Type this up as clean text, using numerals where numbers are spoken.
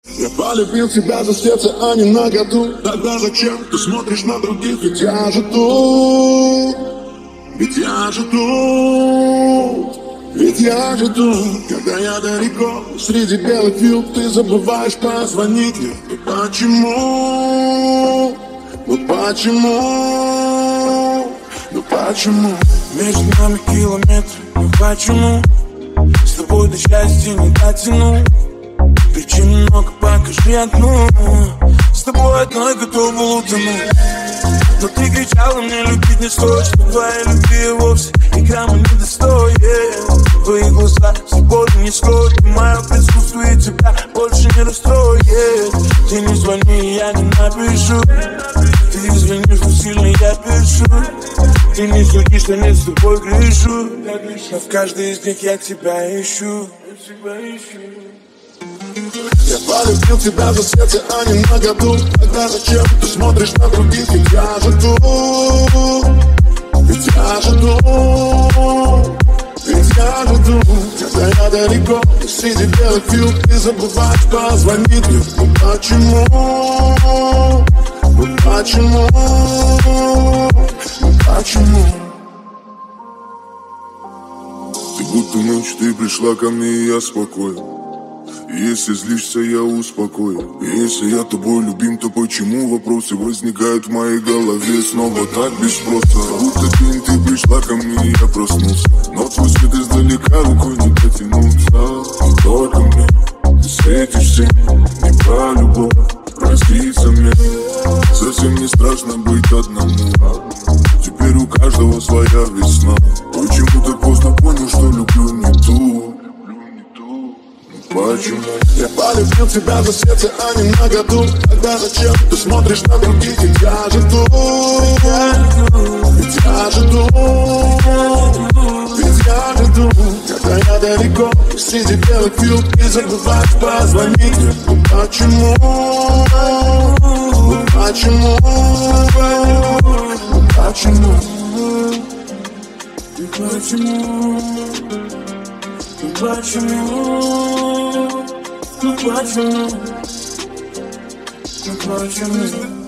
Я полюбил тебя за сердце, а не на году. Тогда зачем ты смотришь на других? Ведь я же тут, ведь я же тут, ведь я же тут. Когда я далеко, среди белых вил, ты забываешь позвонить мне. Ну почему? Ну почему? Ну почему? Между нами километры, ну почему? С тобой до счастья не дотяну. Причин много, покажи одну. С тобой одной готова утонуть. Но ты кричала, мне любить не стоит, что твоей любви вовсе и грамма не достоит. Твои глаза с тобой не скроют, и мое присутствие тебя больше не расстроит. Ты не звони, я не напишу. Ты извини, что сильно я пишу. Ты не суди, что не с тобой грешу. Но в каждой из них я тебя ищу. Я полюбил тебя за сердце, а не на году. Тогда зачем ты смотришь на других? Ведь я же тут, ведь я же тут, ведь я же тут. Когда я далеко, среди белых вил, ты забываешь позвонить мне. Ну почему? Ну почему? Ну почему? Ты будто ночь, ты пришла ко мне, и я спокоен. Если злишься, я успокою. Если я тобой любим, то почему вопросы возникают в моей голове снова так без спроса? Будто ты пришла ко мне, и я проснулся. Но твой свет издалека рукой не дотянуться. Не только мне, ты светишься, не про любовь, проститься мне. Совсем не страшно быть одному. Теперь у каждого своя весна. Почему так поздно понял, что люблю не ту? Почему? Я полюбил тебя за сердце, а не на году. Тогда зачем ты смотришь на других? Ведь я же тут, ведь я же тут, ведь я же тут. Когда я далеко, среди белых вил, ты забываешь позвонить мне. Ну почему? Ну почему? Ну почему? Ну почему? Ну почему? Ну почему? Ну почему?